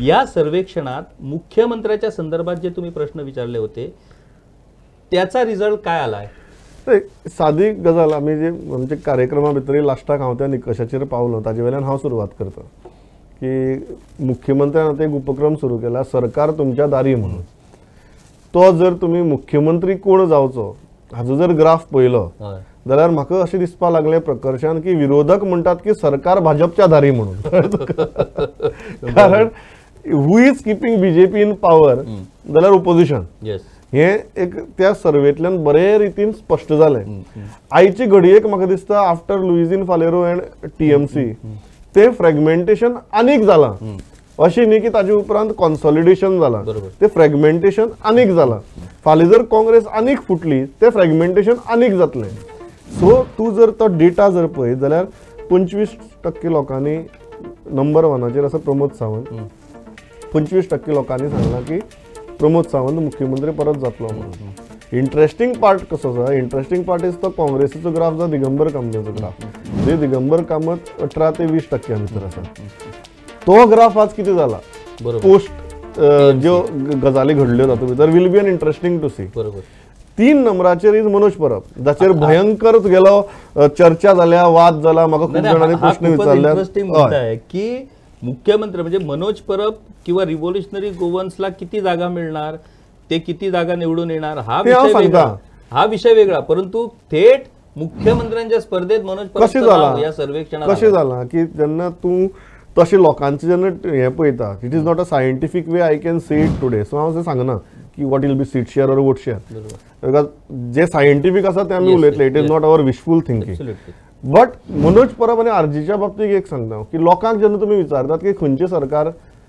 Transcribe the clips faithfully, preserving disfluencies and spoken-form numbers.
या सर्वेक्षणात मुख्यमंत्र्याच्या संदर्भात जे तुम्ही प्रश्न विचारले होते त्याचा रिझल्ट काय आलाय? साधी गजाल आम्ही जे म्हणजे कार्यक्रमा भितर लास्टाक हांव त्या निकशाचेर पावलो ताजे वयल्यान हांव सुरवात करता की मुख्यमंत्र्यान आतां एक उपक्रम सुरू केला सरकार तुमच्या दारी म्हणून. तो जर तुम्ही मुख्यमंत्री कोण जावचो हाजो जर ग्राफ पळयलो जाल्यार म्हाका अशें दिसपा लागलें प्रकर्शान की विरोधक म्हणटात की सरकार भाजपच्या दारी म्हणून. कारण who is keeping BJP in power जाल्यार ओपोजिशन. हे एक त्या सर्वेतल्यान बरे रितीन स्पष्ट जालें. आयची घडयेक म्हाका दिसता after Luizinho Faleiro and TMC ते फ्रॅगमेंटेशन आनीक जालां. अशें न्ही की ताजे उपरांत कॉन्सॉलिडेशन जालां, ते फ्रॅगमेंटेशन आनीक जालां. फाल्यां जर काँग्रेस आनीक फुटली ते फ्रॅगमेंटेशन आनीक जातलें. सो तूं जर तो डेटा जर पळयत जाल्यार पंचवीस टक्के लोकांनी नंबर वनाचेर आसा प्रमोद सावंत. पंचवीस टक्के लोकांनी सांगलां की प्रमोद सावंत मुख्यमंत्री परत जातलो म्हणून. इंटरेस्टिंग पार्ट कसो आसा, इंटरेस्टिंग पार्ट इज तो काँग्रेसीचो ग्राफ जो दिगंबर कामताचो ग्राफ. जे दिगंबर कामत अठरा ते वीस टक्क्यां भितर आसा. तो ग्राफ आज कितें जाला पोस्ट ज्यो गजाली घडल्यो तातूंत भितर will be an interesting to see. तीन नंबराचेर इज मनोज परब जाचेर भयंकर गेलो चर्चा जाल्या, वाद जाला. म्हाका खूब जाणांनी प्रश्न विचारले की मुख्यमंत्री म्हणजे मनोज परब किंवा रिव्होल्युशनरी गोवन्सला किती जागा मिळणार, ते किती जागा निवडून येणार हा विषय वेगळा, हा विषय वेगळा. परंतु थेट मुख्यमंत्र्यांच्या स्पर्धेत मनोज परब या सर्वेक्षणात कशें जाला की जेन्ना तूं तशें लोकांचें जेन्ना हें पळयता, it is not a scientific way I can say it today. So हांव अशें सांगना की what will be seat share or vote share. Because जे सायंटिफीक आसा ते आमी उलयतले. It is not our wishful thinking. But Manoj Parab आनी आरजीच्या बाबतीत एक सांगता की लोकांक जेन्ना तुमी विचारतात की खंयचें सरकार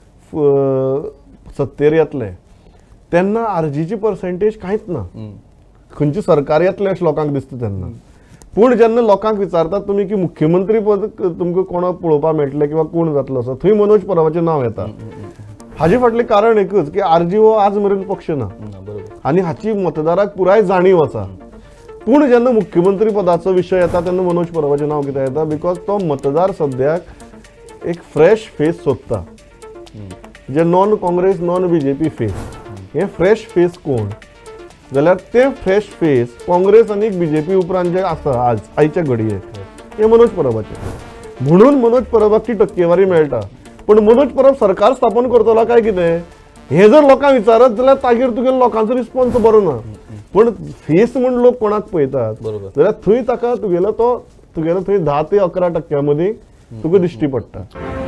सत्तेर येतलें तेन्ना आरजीची पर्सेंटेज कांयच ना. खंयचें सरकार येतलें अशें लोकांक दिसता तेन्ना. पूण जेन्ना लोकांक विचारतात तुमी की मुख्यमंत्री पद तुमकां कोणाक पळोवपाक मेळटलें किंवा कोण जातलो असो, थंय मनोज परबाचें नांव येता. हाजे फाटलें कारण एकच की आरजी हो आज मेरेन पक्ष ना आनी हाची मतदाराक पुराय जाणीव आसा. पूण जेन्ना मुख्यमंत्री पदाचो विशय येता तेन्ना मनोज परबाचें नांव कित्याक येता? बिकॉज तो मतदार सद्याक एक फ्रेश फेस सोदता. जे non Congress non BJP face, हे फ्रेश फेस कोण जाल्यार ते फ्रेश फेस काँग्रेस आनी बीजेपी उपरांत जे आसा आज आयच्या घडयेक हे मनोज परबाचे. म्हणून मनोज परबाक ती टक्केवारी मेळटा. पण मनोज परब सरकार स्थापन करतलो काय कितें हे जर लोकांक विचारत जाल्यार ताजेर तुगेलो लोकांचो रिस्पॉन्स बरो ना. पण फेस म्हण लोक कोणाक पळयतात जाल्यार थंय ताका तुगेलो तो तुगेलो थंय धा ते अकरा टक्क्यां मदीं तुका दिश्टी पडटा.